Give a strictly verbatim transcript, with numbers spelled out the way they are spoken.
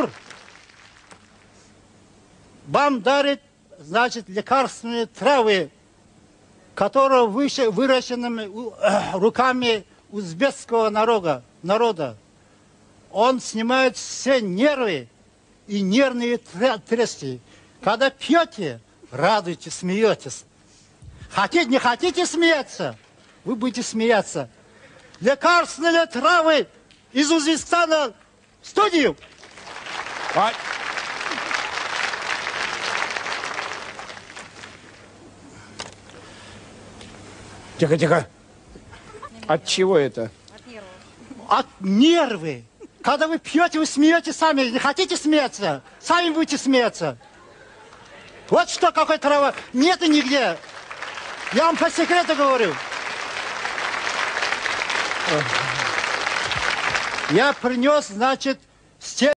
Амур вам дарит, значит, лекарственные травы, которые выращены руками узбекского народа. народа. Он снимает все нервы и нервные тряски. Когда пьете, радуйтесь, смеетесь. Хотите, не хотите смеяться, вы будете смеяться. Лекарственные травы из Узбекистана в студию. А... Тихо, тихо. От чего это? От нервов. От нервы. Когда вы пьете, вы смеетесь сами. Не хотите смеяться? Сами будете смеяться. Вот что, какой трава. Нету нигде. Я вам по секрету говорю. Я принес, значит, с